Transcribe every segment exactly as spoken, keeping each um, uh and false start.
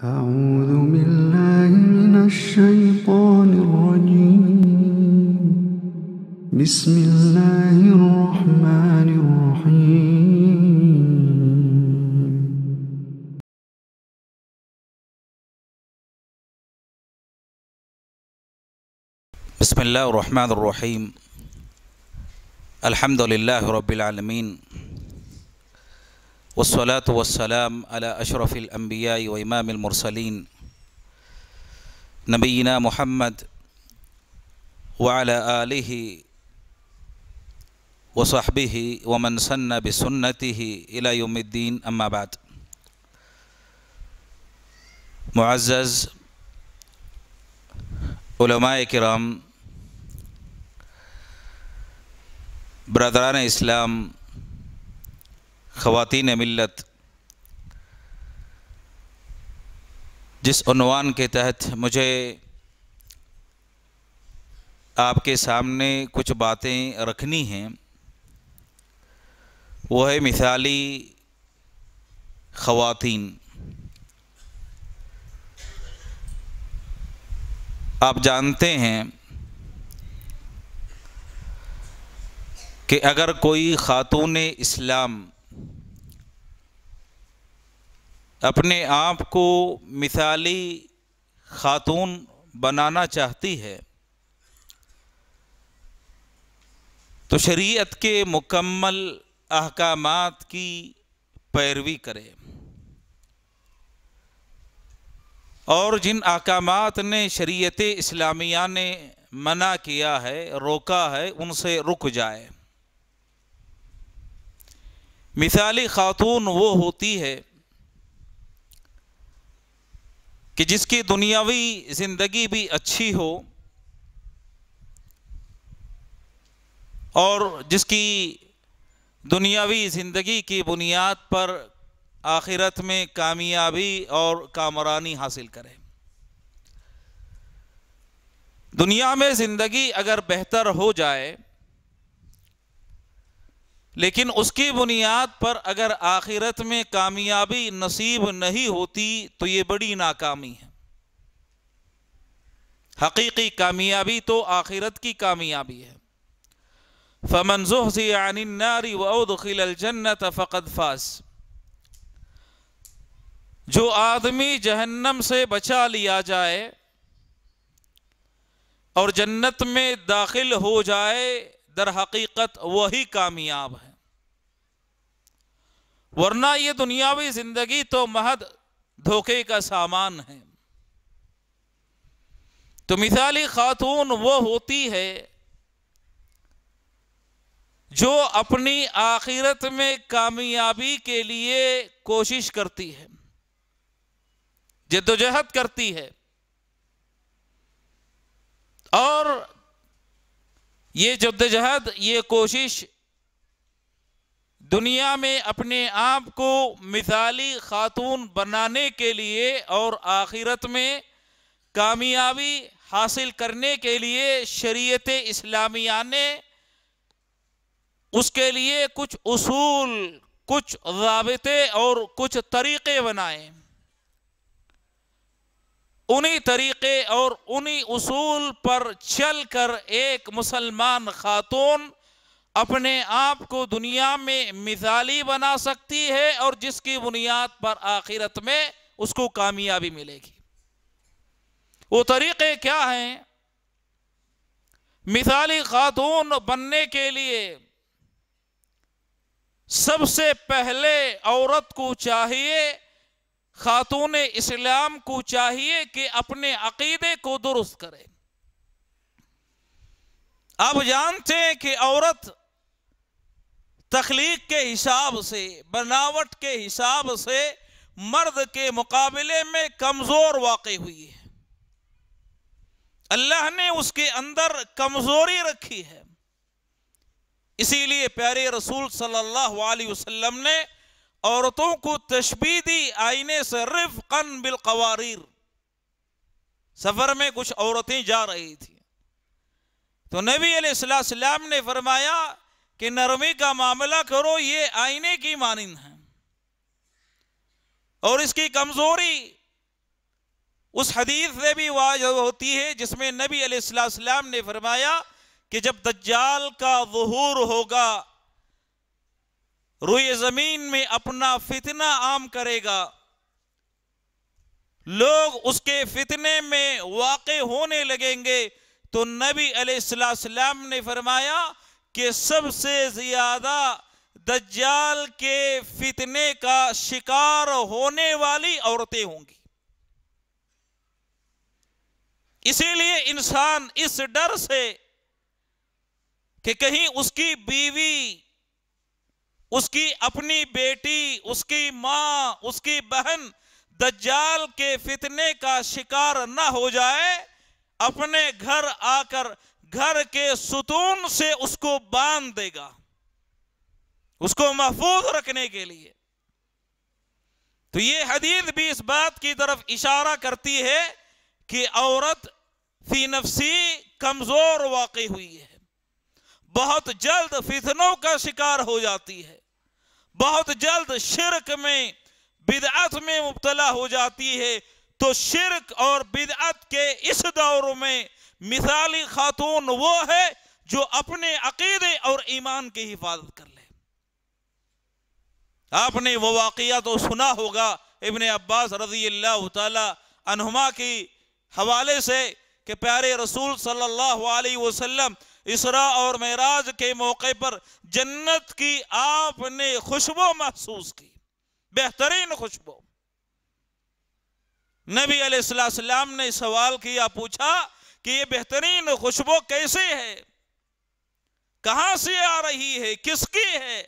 أعوذ بالله من الشيطان الرجيم بسم الله الرحمن الرحيم بسم الله الرحمن الرحيم الحمد لله رب العالمين والصلاة والسلام على أشرف الأنبياء وإمام المرسلين نبينا محمد وعلى آله وصحبه ومن سن بسنته إلى يوم الدين أما بعد. معزز علماء کرام، برادران اسلام، خواتین ملت، جس عنوان کے تحت مجھے آپ کے سامنے کچھ باتیں رکھنی ہیں وہ ہے مثالی خواتین۔ آپ جانتے ہیں کہ اگر کوئی خاتون اسلام اپنے آپ کو مثالی خاتون بنانا چاہتی ہے تو شریعت کے مکمل احکامات کی پیروی کرے، اور جن احکامات نے شریعت اسلامیہ نے منع کیا ہے، روکا ہے، ان سے رک جائے۔ مثالی خاتون وہ ہوتی ہے کہ جس کی دنیاوی زندگی بھی اچھی ہو اور جس کی دنیاوی زندگی کی بنیاد پر آخرت میں کامیابی اور کامرانی حاصل کرے۔ دنیا میں زندگی اگر بہتر ہو جائے لیکن اس کی بنیاد پر اگر آخرت میں کامیابی نصیب نہیں ہوتی تو یہ بڑی ناکامی ہے۔ حقیقی کامیابی تو آخرت کی کامیابی ہے۔ فَمَنْ زُحْزِحَ عَنِ النَّارِ وَأُدْخِلَ الْجَنَّةَ فَقَدْ فَازَ۔ جو آدمی جہنم سے بچا لیا جائے اور جنت میں داخل ہو جائے، در حقیقت وہی کامیاب ہے، ورنہ یہ دنیاوی زندگی تو محض دھوکے کا سامان ہے۔ تو مثالی خاتون وہ ہوتی ہے جو اپنی آخرت میں کامیابی کے لیے کوشش کرتی ہے، جدوجہد کرتی ہے، اور یہ جدوجہد، یہ کوشش دنیا میں اپنے آپ کو مثالی خاتون بنانے کے لیے اور آخرت میں کامیابی حاصل کرنے کے لیے شریعت اسلامیہ نے اس کے لیے کچھ اصول، کچھ ضابطے اور کچھ طریقے بنائے۔ انہی طریقے اور انہی اصول پر چل کر ایک مسلمان خاتون اپنے آپ کو دنیا میں مثالی بنا سکتی ہے، اور جس کی بنیاد پر آخرت میں اس کو کامیابی ملے گی۔ وہ طریقے کیا ہیں؟ مثالی خاتون بننے کے لیے سب سے پہلے عورت کو چاہیے، خاتون اسلام کو چاہیے کہ اپنے عقیدے کو درست کرے۔ آپ جانتے ہیں کہ عورت تخلیق کے حساب سے، بناوٹ کے حساب سے مرد کے مقابلے میں کمزور واقع ہوئی ہے۔ اللہ نے اس کے اندر کمزوری رکھی ہے، اسی لیے پیارے رسول صلی اللہ علیہ وسلم نے عورتوں کو تشبیہ دی آئینے سے، رفقاً بالقواریر۔ سفر میں کچھ عورتیں جا رہی تھیں تو نبی علیہ السلام نے فرمایا کہ نرمی کا معاملہ کرو، یہ آئینے کی مانند ہیں، اور اس کی کمزوری اس حدیث سے بھی واضح ہوتی ہے جس میں نبی علیہ السلام نے فرمایا کہ جب دجال کا ظہور ہوگا، روئے زمین میں اپنا فتنہ عام کرے گا، لوگ اس کے فتنے میں واقع ہونے لگیں گے، تو نبی علیہ السلام نے فرمایا کہ سب سے زیادہ دجال کے فتنے کا شکار ہونے والی عورتیں ہوں گی۔ اسی لیے انسان اس ڈر سے کہ کہیں اس کی بیوی، اس کی اپنی بیٹی، اس کی ماں، اس کی بہن دجال کے فتنے کا شکار نہ ہو جائے، اپنے گھر آ کر گھر کے ستون سے اس کو باندھ دے گا، اس کو محفوظ رکھنے کے لیے۔ تو یہ حدیث بھی اس بات کی طرف اشارہ کرتی ہے کہ عورت فی نفسی کمزور واقع ہوئی ہے، بہت جلد فتنوں کا شکار ہو جاتی ہے، بہت جلد شرک میں، بدعت میں مبتلا ہو جاتی ہے۔ تو شرک اور بدعت کے اس دور میں مثالی خاتون وہ ہے جو اپنے عقیدے اور ایمان کی حفاظت کر لے۔ آپ نے وہ واقعہ تو سنا ہوگا ابن عباس رضی اللہ تعالی عنہما کی حوالے سے کہ پیارے رسول صلی اللہ علیہ وسلم اسراء اور معراج کے موقع پر جنت کی آپ نے خوشبو محسوس کی، بہترین خوشبو۔ نبی علیہ السلام نے سوال کیا، پوچھا کہ یہ بہترین خوشبو کیسے ہے، کہاں سے آ رہی ہے، کس کی ہے؟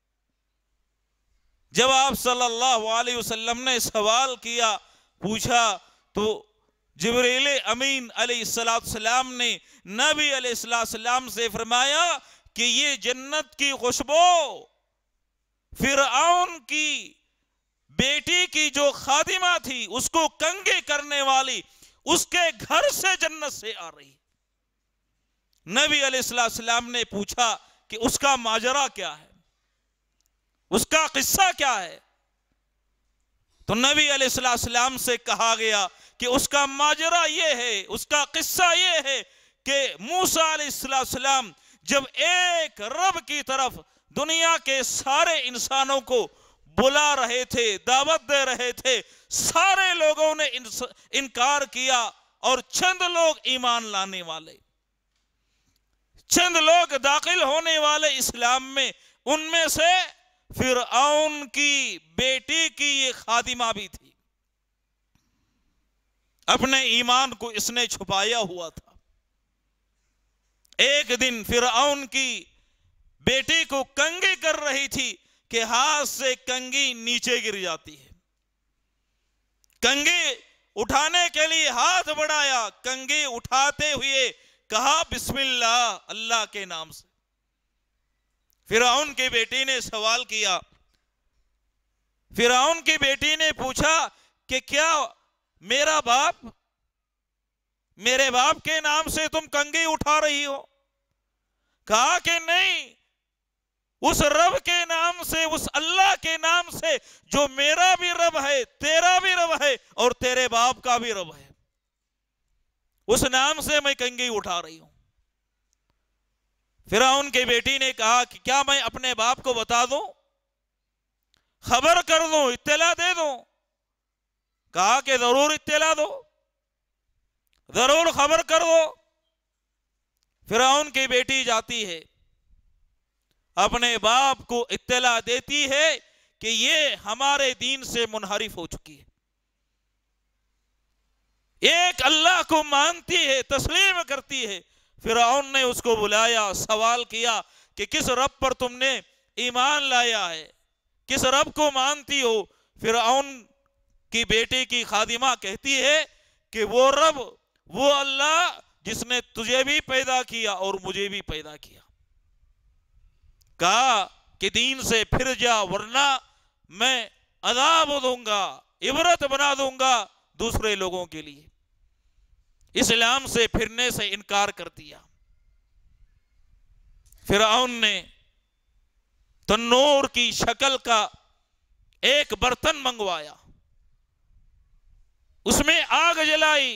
جب آپ صلی اللہ علیہ وسلم نے سوال کیا، پوچھا، تو جبریل امین علیہ السلام نے نبی علیہ السلام سے فرمایا کہ یہ جنت کی خوشبو فرعون کی بیٹی کی جو خادمہ تھی، اس کو کنگے کرنے والی، اس کے گھر سے جنت سے آ رہی۔ نبی علیہ السلام نے پوچھا کہ اس کا ماجرا کیا ہے، اس کا قصہ کیا ہے؟ تو نبی علیہ السلام سے کہا گیا کہ اس کا ماجرا یہ ہے، اس کا قصہ یہ ہے کہ موسیٰ علیہ السلام جب ایک رب کی طرف دنیا کے سارے انسانوں کو بلا رہے تھے، دعوت دے رہے تھے، سارے لوگوں نے انکار کیا، اور چند لوگ ایمان لانے والے، چند لوگ داخل ہونے والے اسلام میں، ان میں سے فرعون کی بیٹی کی یہ خادمہ بھی تھی۔ اپنے ایمان کو اس نے چھپایا ہوا تھا۔ ایک دن فرعون کی بیٹی کو کنگھی کر رہی تھی کہ ہاتھ سے کنگھی نیچے گر جاتی ہے، کنگھی اٹھانے کے لیے ہاتھ بڑھایا، کنگھی اٹھاتے ہوئے کہا بسم اللہ، اللہ کے نام سے۔ فرعون کی بیٹی نے سوال کیا، فرعون کی بیٹی نے پوچھا کہ کیا میرا باپ، میرے باپ کے نام سے تم کنگھی اٹھا رہی ہو؟ کہا کہ نہیں، اس رب کے نام سے، اس اللہ کے نام سے جو میرا بھی رب ہے، تیرا بھی رب ہے، اور تیرے باپ کا بھی رب ہے، اس نام سے میں کنگھی اٹھا رہی ہوں۔ فرعون کی بیٹی نے کہا کہ کیا میں اپنے باپ کو بتا دوں، خبر کر دوں، اطلاع دے دوں؟ کہا کہ ضرور اطلاع دو، ضرور خبر کر دو۔ فرعون کی بیٹی جاتی ہے، اپنے باپ کو اطلاع دیتی ہے کہ یہ ہمارے دین سے منحرف ہو چکی ہے، ایک اللہ کو مانتی ہے، تسلیم کرتی ہے۔ فرعون نے اس کو بلایا، سوال کیا کہ کس رب پر تم نے ایمان لایا ہے، کس رب کو مانتی ہو؟ فرعون کی بیٹی کی خادمہ کہتی ہے کہ وہ رب، وہ اللہ جس نے تجھے بھی پیدا کیا اور مجھے بھی پیدا کیا۔ کہا کہ دین سے پھر جا، ورنہ میں عذاب دوں گا، عبرت بنا دوں گا دوسرے لوگوں کے لیے۔ اسلام سے پھرنے سے انکار کر دیا۔ فرعون نے تنور کی شکل کا ایک برتن منگوایا، اس میں آگ جلائی،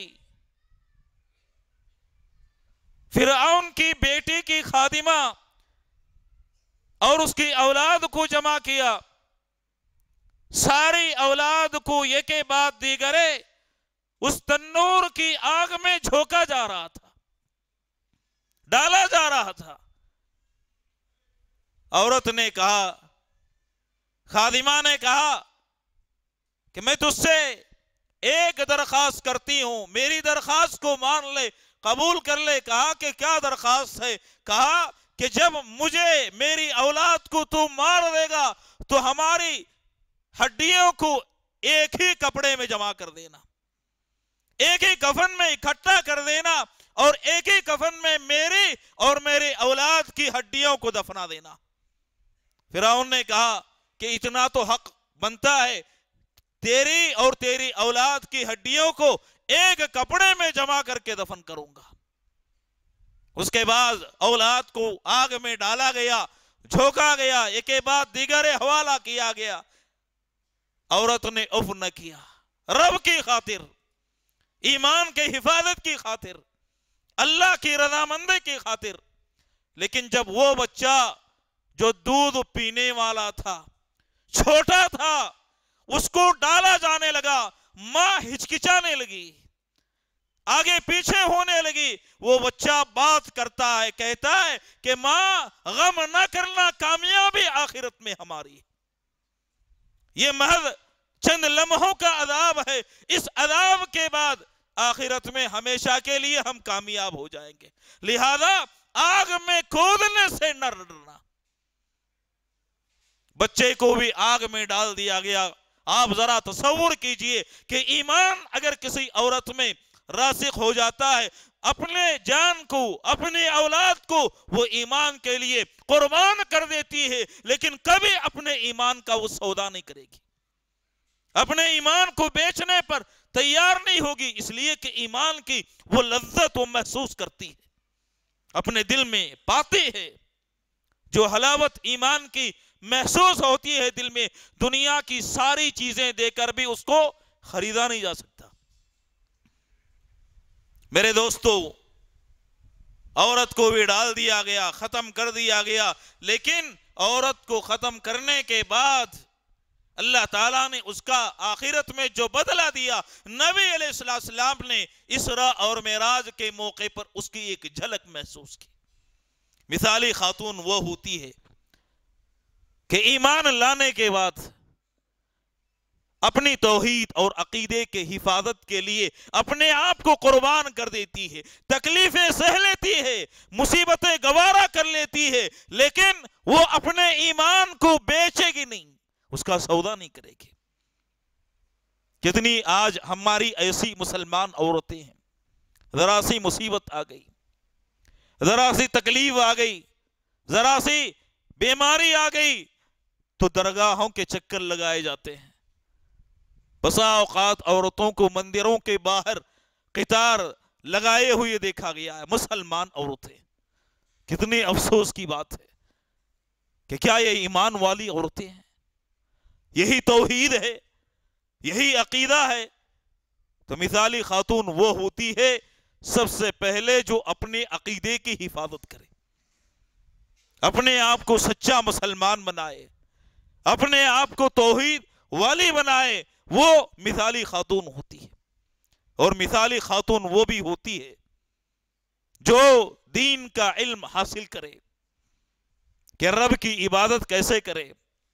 فرعون کی بیٹی کی خادمہ اور اس کی اولاد کو جمع کیا، ساری اولاد کو ایک بعد دیگرے اس تنور کی آگ میں جھونکا جا رہا تھا، ڈالا جا رہا تھا۔ عورت نے کہا، خادمہ نے کہا کہ میں تجھ سے ایک درخواست کرتی ہوں، میری درخواست کو مان لے، قبول کر لے۔ کہا کہ کیا درخواست ہے؟ کہا کہ جب مجھے میری اولاد کو تو مار دے گا تو ہماری ہڈیوں کو ایک ہی کپڑے میں جمع کر دینا، ایک ہی کفن میں اکٹھا کر دینا، اور ایک ہی کفن میں میری اور میری اولاد کی ہڈیوں کو دفنا دینا۔ فرعون نے کہا کہ اتنا تو حق بنتا ہے، تیری اور تیری اولاد کی ہڈیوں کو ایک کپڑے میں جمع کر کے دفن کروں گا۔ اس کے بعد اولاد کو آگ میں ڈالا گیا، جھونکا گیا، ایک بعد دیگر حوالہ کیا گیا۔ عورت نے اف نہ کیا، رب کی خاطر، ایمان کے حفاظت کی خاطر، اللہ کی رضامندی کی خاطر۔ لیکن جب وہ بچہ جو دودھ پینے والا تھا، چھوٹا تھا، اس کو ڈالا جانے لگا، ماں ہچکچانے لگی، آگے پیچھے ہونے لگی۔ وہ بچہ بات کرتا ہے، کہتا ہے کہ ماں غم نہ کرنا، کامیابی آخرت میں ہماری۔ یہ محض چند لمحوں کا عذاب ہے، اس عذاب کے بعد آخرت میں ہمیشہ کے لیے ہم کامیاب ہو جائیں گے۔ لہذا آگ میں کودنے سے نہ ڈرنا۔ بچے کو بھی آگ میں ڈال دیا گیا۔ آپ ذرا تصور کیجئے کہ ایمان اگر کسی عورت میں راسخ ہو جاتا ہے، اپنے جان کو، اپنی اولاد کو وہ ایمان کے لیے قربان کر دیتی ہے، لیکن کبھی اپنے ایمان کا وہ سودا نہیں کرے گی، اپنے ایمان کو بیچنے پر تیار نہیں ہوگی، اس لیے کہ ایمان کی وہ لذت وہ محسوس کرتی ہے، اپنے دل میں پاتی ہے۔ جو حلاوت ایمان کی محسوس ہوتی ہے دل میں، دنیا کی ساری چیزیں دے کر بھی اس کو خریدا نہیں جا سکتا۔ میرے دوستو، عورت کو بھی ڈال دیا گیا، ختم کر دیا گیا، لیکن عورت کو ختم کرنے کے بعد اللہ تعالیٰ نے اس کا آخرت میں جو بدلہ دیا، نبی علیہ السلام نے اسراء اور معراج کے موقع پر اس کی ایک جھلک محسوس کی۔ مثالی خاتون وہ ہوتی ہے کہ ایمان لانے کے بعد اپنی توحید اور عقیدے کے حفاظت کے لیے اپنے آپ کو قربان کر دیتی ہے، تکلیفیں سہ لیتی ہے، مصیبتیں گوارا کر لیتی ہے، لیکن وہ اپنے ایمان کو بیچے گی نہیں، اس کا سودا نہیں کرے گی۔ کتنی آج ہماری ایسی مسلمان عورتیں ہیں، ذرا سی مصیبت آ گئی، ذرا سی تکلیف آ گئی، ذرا سی بیماری آ گئی تو درگاہوں کے چکر لگائے جاتے ہیں۔ بسا اوقات عورتوں کو مندروں کے باہر قطار لگائے ہوئے دیکھا گیا ہے، مسلمان عورتیں۔ کتنی افسوس کی بات ہے کہ کیا یہ ایمان والی عورتیں ہیں؟ یہی توحید ہے، یہی عقیدہ ہے؟ تو مثالی خاتون وہ ہوتی ہے سب سے پہلے جو اپنے عقیدے کی حفاظت کرے، اپنے آپ کو سچا مسلمان بنائے، اپنے آپ کو توحید والی بنائے، وہ مثالی خاتون ہوتی ہے۔ اور مثالی خاتون وہ بھی ہوتی ہے جو دین کا علم حاصل کرے کہ رب کی عبادت کیسے کرے،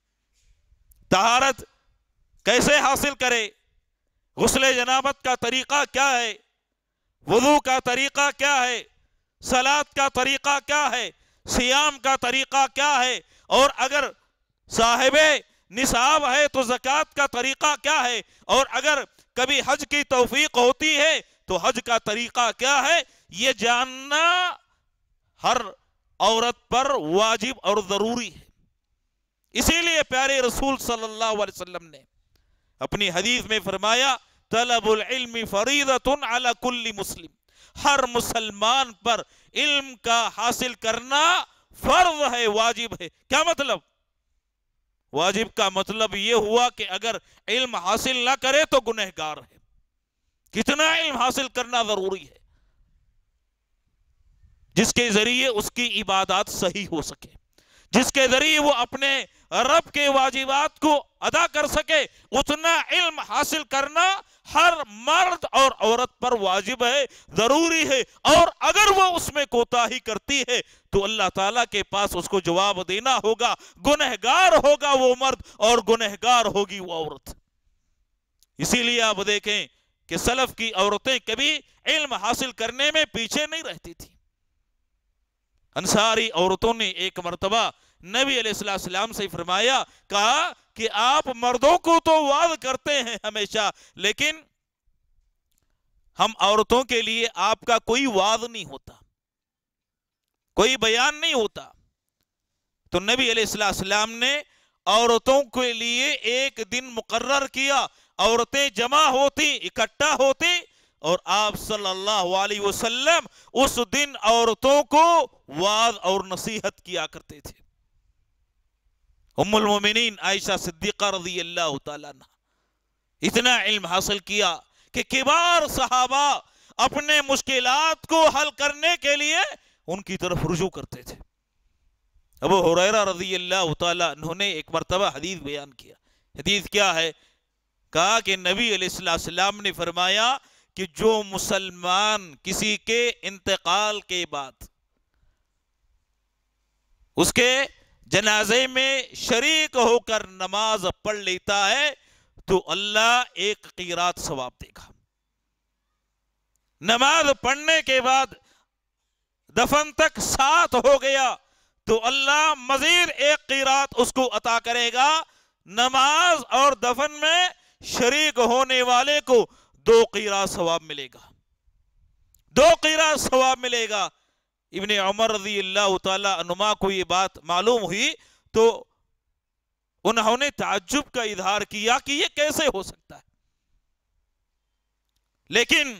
طہارت کیسے حاصل کرے، غسل جنابت کا طریقہ کیا ہے، وضو کا طریقہ کیا ہے، صلاۃ کا طریقہ کیا ہے، صیام کا طریقہ کیا ہے، اور اگر صاحب نصاب ہے تو زکوٰۃ کا طریقہ کیا ہے، اور اگر کبھی حج کی توفیق ہوتی ہے تو حج کا طریقہ کیا ہے، یہ جاننا ہر عورت پر واجب اور ضروری ہے۔ اسی لیے پیارے رسول صلی اللہ علیہ وسلم نے اپنی حدیث میں فرمایا، طلب العلم فریضۃ علی کل مسلم، ہر مسلمان پر علم کا حاصل کرنا فرض ہے، واجب ہے۔ کیا مطلب؟ واجب کا مطلب یہ ہوا کہ اگر علم حاصل نہ کرے تو گنہگار ہے، کتنا علم حاصل کرنا ضروری ہے جس کے ذریعے اس کی عبادات صحیح ہو سکے، جس کے ذریعے وہ اپنے رب کے واجبات کو ادا کر سکے۔ اتنا علم حاصل کرنا ہر مرد اور عورت پر واجب ہے، ضروری ہے، اور اگر وہ اس میں کوتاہی کرتی ہے تو اللہ تعالیٰ کے پاس اس کو جواب دینا ہوگا۔ گنہگار ہوگا وہ مرد اور گنہگار ہوگی وہ عورت۔ اسی لیے آپ دیکھیں کہ سلف کی عورتیں کبھی علم حاصل کرنے میں پیچھے نہیں رہتی تھی۔ انصاری عورتوں نے ایک مرتبہ نبی علیہ السلام سے فرمایا، کہا کہ آپ مردوں کو تو وعظ کرتے ہیں ہمیشہ، لیکن ہم عورتوں کے لیے آپ کا کوئی وعظ نہیں ہوتا، کوئی بیان نہیں ہوتا۔ تو نبی علیہ السلام نے عورتوں کے لیے ایک دن مقرر کیا، عورتیں جمع ہوتی، اکٹھا ہوتی، اور آپ صلی اللہ علیہ وسلم اس دن عورتوں کو وعظ اور نصیحت کیا کرتے تھے۔ ام المومنین عائشہ صدیقہ رضی اللہ تعالیٰ عنہ اتنا علم حاصل کیا کہ کبار صحابہ اپنے مشکلات کو حل کرنے کے لیے ان کی طرف رجوع کرتے تھے۔ ابو ہریرہ رضی اللہ تعالیٰ عنہ نے ایک مرتبہ حدیث بیان کیا۔ حدیث کیا ہے؟ کہا کہ نبی علیہ السلام نے فرمایا کہ جو مسلمان کسی کے انتقال کے بعد اس کے جنازے میں شریک ہو کر نماز پڑھ لیتا ہے تو اللہ ایک قیرات ثواب دے گا۔ نماز پڑھنے کے بعد دفن تک ساتھ ہو گیا تو اللہ مزید ایک قیرات اس کو عطا کرے گا۔ نماز اور دفن میں شریک ہونے والے کو دو قیرات ثواب ملے گا، دو قیرات ثواب ملے گا۔ ابن عمر رضی اللہ تعالیٰ عنہما کو یہ بات معلوم ہوئی تو انہوں نے تعجب کا اظہار کیا کہ یہ کیسے ہو سکتا ہے، لیکن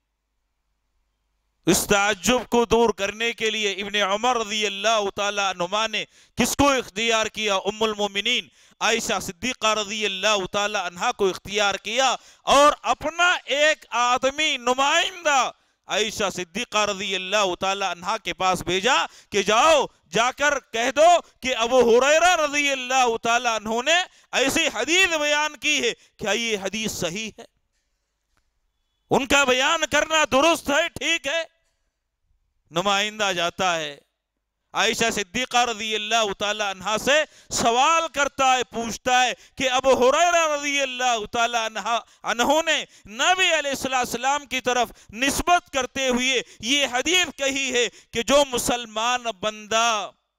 اس تعجب کو دور کرنے کے لیے ابن عمر رضی اللہ تعالیٰ عنہما نے کس کو اختیار کیا؟ ام المومنین عائشہ صدیقہ رضی اللہ تعالیٰ عنہا کو اختیار کیا، اور اپنا ایک آدمی نمائندہ عائشہ صدیقہ رضی اللہ تعالیٰ عنہا کے پاس بھیجا کہ جاؤ جا کر کہہ دو کہ ابو ہریرہ رضی اللہ تعالیٰ عنہ نے ایسی حدیث بیان کی ہے، کیا یہ حدیث صحیح ہے؟ ان کا بیان کرنا درست ہے، ٹھیک ہے۔ نمائندہ جاتا ہے، عائشہ صدیقہ رضی اللہ تعالیٰ عنہا سے سوال کرتا ہے، پوچھتا ہے کہ ابو ہریرہ رضی اللہ تعالیٰ عنہ نے نبی علیہ السلام کی طرف نسبت کرتے ہوئے یہ حدیث کہی ہے کہ جو مسلمان بندہ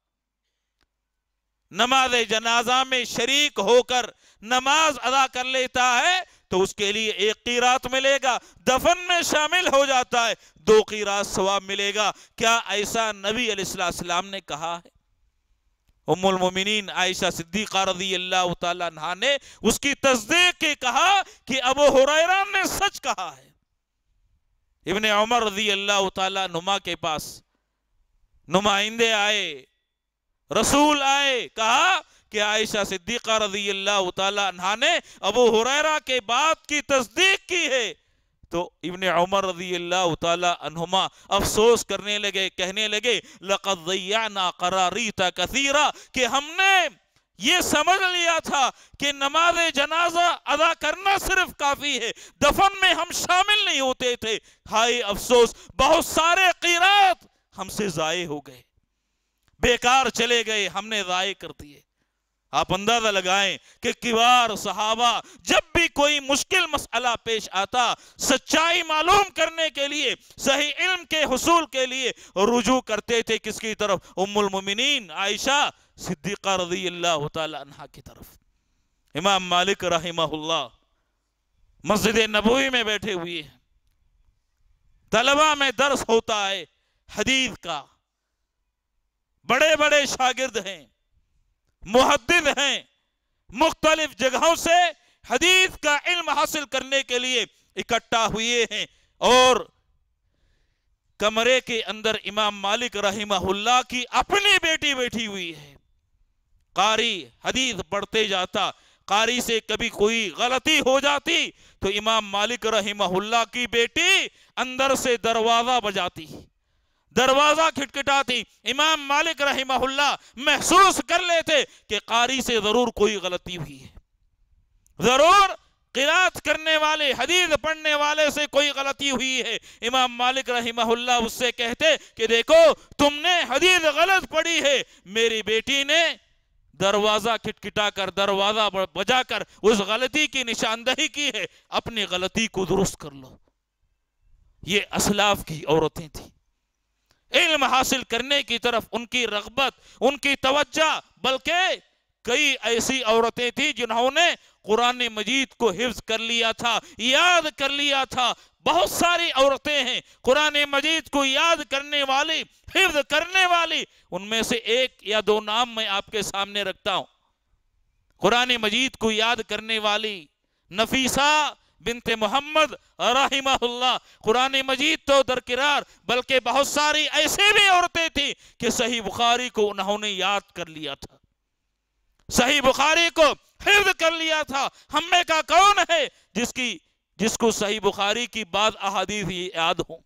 نماز جنازہ میں شریک ہو کر نماز ادا کر لیتا ہے تو اس کے لیے ایک قیرات ملے گا، دفن میں شامل ہو جاتا ہے دو قیرات ثواب ملے گا۔ کیا ایسا نبی علیہ السلام نے کہا ہے؟ ام المومنین عائشہ صدیقہ رضی اللہ تعالیٰ عنہا نے اس کی تصدیق کے کہا کہ ابو ہریرہ نے سچ کہا ہے۔ ابن عمر رضی اللہ تعالیٰ عنہما کے پاس نمائندے آئے، رسول آئے، کہا کہ عائشہ صدیقہ رضی اللہ تعالیٰ عنہا نے ابو ہریرہ کے بات کی تصدیق کی ہے۔ تو ابن عمر رضی اللہ تعالیٰ عنہما افسوس کرنے لگے، کہنے لگے لَقَدْ ضَيَّعْنَا قَرَارِيتَ كَثِيرًا، کہ ہم نے یہ سمجھ لیا تھا کہ نماز جنازہ ادا کرنا صرف کافی ہے، دفن میں ہم شامل نہیں ہوتے تھے۔ ہائے افسوس، بہت سارے قیرات ہم سے ضائع ہو گئے، بیکار چلے گئے، ہم نے ضائع کر دیے۔ آپ اندازہ لگائیں کہ کبار صحابہ جب بھی کوئی مشکل مسئلہ پیش آتا، سچائی معلوم کرنے کے لیے، صحیح علم کے حصول کے لیے رجوع کرتے تھے کس کی طرف؟ ام المومنین عائشہ صدیقہ رضی اللہ تعالی عنہا کی طرف۔ امام مالک رحمہ اللہ مسجد نبوی میں بیٹھے ہوئے ہیں، طلبہ میں درس ہوتا ہے حدیث کا، بڑے بڑے شاگرد ہیں، محدث ہیں، مختلف جگہوں سے حدیث کا علم حاصل کرنے کے لیے اکٹھا ہوئے ہیں، اور کمرے کے اندر امام مالک رحمہ اللہ کی اپنی بیٹی بیٹھی ہوئی ہے۔ قاری حدیث پڑھتے جاتا، قاری سے کبھی کوئی غلطی ہو جاتی تو امام مالک رحمہ اللہ کی بیٹی اندر سے دروازہ بجاتی، دروازہ کھٹکھٹاتی، امام مالک رحمہ اللہ محسوس کر لیتے کہ قاری سے ضرور کوئی غلطی ہوئی ہے، ضرور قرات کرنے والے، حدیث پڑھنے والے سے کوئی غلطی ہوئی ہے۔ امام مالک رحمہ اللہ اس سے کہتے کہ دیکھو تم نے حدیث غلط پڑھی ہے، میری بیٹی نے دروازہ کھٹکھٹا کر، دروازہ بجا کر اس غلطی کی نشاندہی کی ہے، اپنی غلطی کو درست کر لو۔ یہ اسلاف کی عورتیں تھیں، علم حاصل کرنے کی طرف ان کی رغبت، ان کی توجہ، بلکہ کئی ایسی عورتیں تھیں جنہوں نے قرآن مجید کو حفظ کر لیا تھا، یاد کر لیا تھا۔ بہت ساری عورتیں ہیں قرآن مجید کو یاد کرنے والی، حفظ کرنے والی، ان میں سے ایک یا دو نام میں آپ کے سامنے رکھتا ہوں۔ قرآن مجید کو یاد کرنے والی نفیسہ بنت محمد رحمہ اللہ، قرآن مجید تو درکنار بلکہ بہت ساری ایسی بھی عورتیں تھیں کہ صحیح بخاری کو انہوں نے یاد کر لیا تھا، صحیح بخاری کو حفظ کر لیا تھا۔ ہم میں کا کون ہے جس کی جس کو صحیح بخاری کی بعض احادیث یاد ہوں،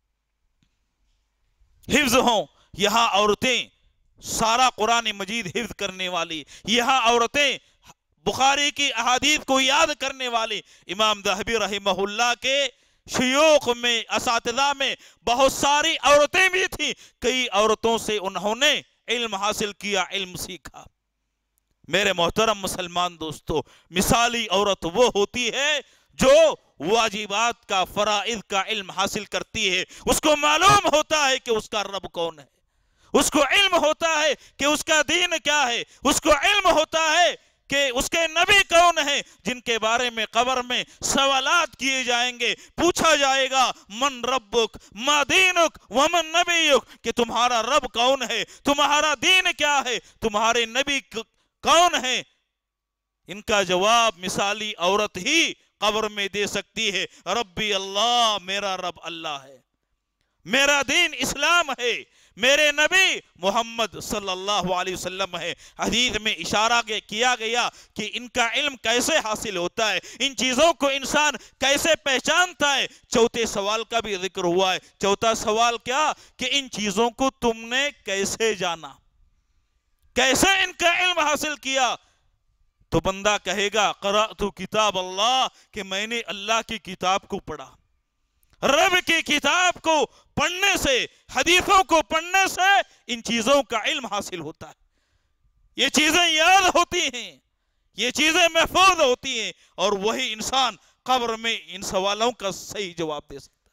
حفظ ہوں؟ یہاں عورتیں سارا قرآن مجید حفظ کرنے والی، یہاں عورتیں بخاری کی احادیث کو یاد کرنے والی۔ امام ذہبی رحمہ اللہ کے شیوخ میں، اساتذہ میں بہت ساری عورتیں بھی تھیں، کئی عورتوں سے انہوں نے علم حاصل کیا، علم سیکھا۔ میرے محترم مسلمان دوستو، مثالی عورت وہ ہوتی ہے جو واجبات کا، فرائض کا علم حاصل کرتی ہے، اس کو معلوم ہوتا ہے کہ اس کا رب کون ہے، اس کو علم ہوتا ہے کہ اس کا دین کیا ہے، اس کو علم ہوتا ہے کہ اس کے نبی کون ہیں جن کے بارے میں قبر میں سوالات کیے جائیں گے، پوچھا جائے گا من ربک ما دینک ومن نبیک، کہ تمہارا رب کون ہے، تمہارا دین کیا ہے، تمہارے نبی کون ہے۔ ان کا جواب مثالی عورت ہی قبر میں دے سکتی ہے، ربی اللہ، میرا رب اللہ ہے، میرا دین اسلام ہے، میرے نبی محمد صلی اللہ علیہ وسلم ہے۔ حدیث میں اشارہ کیا گیا کہ ان کا علم کیسے حاصل ہوتا ہے، ان چیزوں کو انسان کیسے پہچانتا ہے۔ چوتھے سوال کا بھی ذکر ہوا ہے۔ چوتھا سوال کیا کہ ان چیزوں کو تم نے کیسے جانا، کیسے ان کا علم حاصل کیا؟ تو بندہ کہے گا قرأت کتاب اللہ، کہ میں نے اللہ کی کتاب کو پڑھا۔ رب کی کتاب کو پڑھنے سے، حدیثوں کو پڑھنے سے ان چیزوں کا علم حاصل ہوتا ہے، یہ چیزیں یاد ہوتی ہیں، یہ چیزیں محفوظ ہوتی ہیں، اور وہی انسان قبر میں ان سوالوں کا صحیح جواب دے سکتا